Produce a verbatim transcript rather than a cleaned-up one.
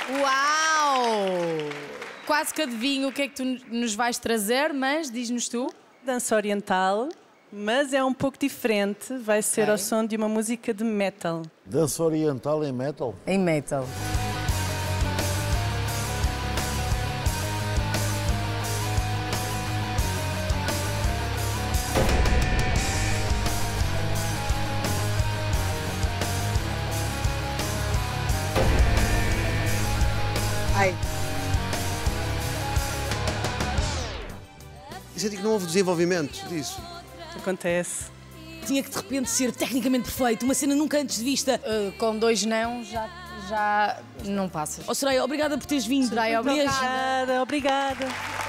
Uau! Quase que adivinho o que é que tu nos vais trazer, mas diz-nos tu. Dança oriental, mas é um pouco diferente. Vai ser ao som de uma música de metal. Dança oriental em metal? Em metal. Ai. Senti que não houve desenvolvimento disso. Acontece. Tinha que de repente ser tecnicamente perfeito, uma cena nunca antes vista. Uh, com dois não, já, já não passas. Oh, Soraya, obrigada por teres vindo. Soraya, Beijo. Obrigada, obrigada.